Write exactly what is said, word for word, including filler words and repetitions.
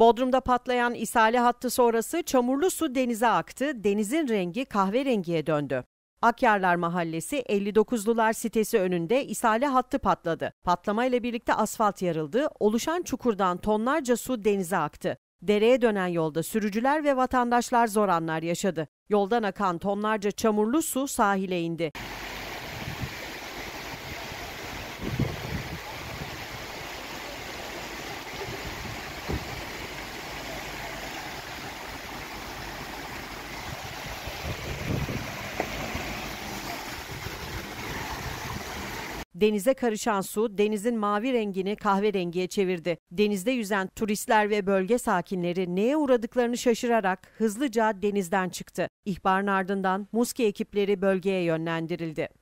Bodrum'da patlayan isale hattı sonrası çamurlu su denize aktı, denizin rengi kahverengiye döndü. Akyarlar Mahallesi elli dokuzlular sitesi önünde isale hattı patladı. Patlamayla birlikte asfalt yarıldı, oluşan çukurdan tonlarca su denize aktı. Dereye dönen yolda sürücüler ve vatandaşlar zor anlar yaşadı. Yoldan akan tonlarca çamurlu su sahile indi. Denize karışan su denizin mavi rengini kahverengiye çevirdi. Denizde yüzen turistler ve bölge sakinleri neye uğradıklarını şaşırarak hızlıca denizden çıktı. İhbarın ardından Muski ekipleri bölgeye yönlendirildi.